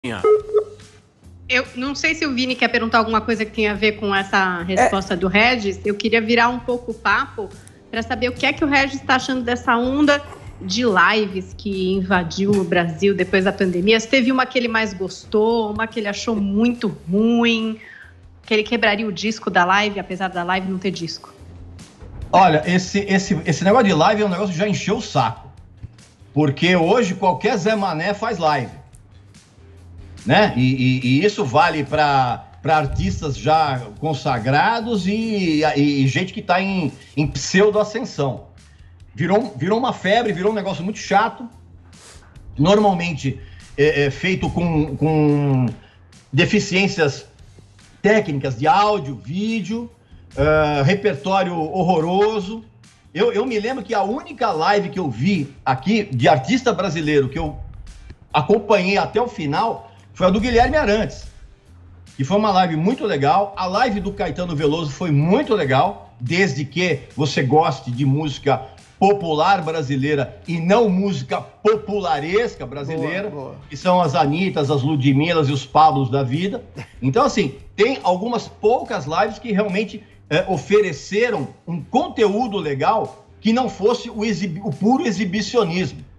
Eu não sei se o Vini quer perguntar alguma coisa que tem a ver com essa resposta do Regis. Eu queria virar um pouco o papo para saber o que é que o Regis está achando dessa onda de lives que invadiu o Brasil depois da pandemia. Se teve uma que ele mais gostou, uma que ele achou muito ruim, que ele quebraria o disco da live, apesar da live não ter disco. Olha, esse negócio de live é um negócio que já encheu o saco. Porque hoje qualquer Zé Mané faz live. Né? E isso vale para artistas já consagrados e gente que está em pseudo-ascensão. Virou uma febre, virou um negócio muito chato. Normalmente feito com deficiências técnicas de áudio, vídeo, repertório horroroso. Eu me lembro que a única live que eu vi aqui de artista brasileiro que eu acompanhei até o final foi a do Guilherme Arantes, que foi uma live muito legal. A live do Caetano Veloso foi muito legal, desde que você goste de música popular brasileira e não música popularesca brasileira, boa. Que são as Anitas, as Ludmilas e os Pablos da vida. Então, assim, tem algumas poucas lives que realmente ofereceram um conteúdo legal que não fosse o puro exibicionismo.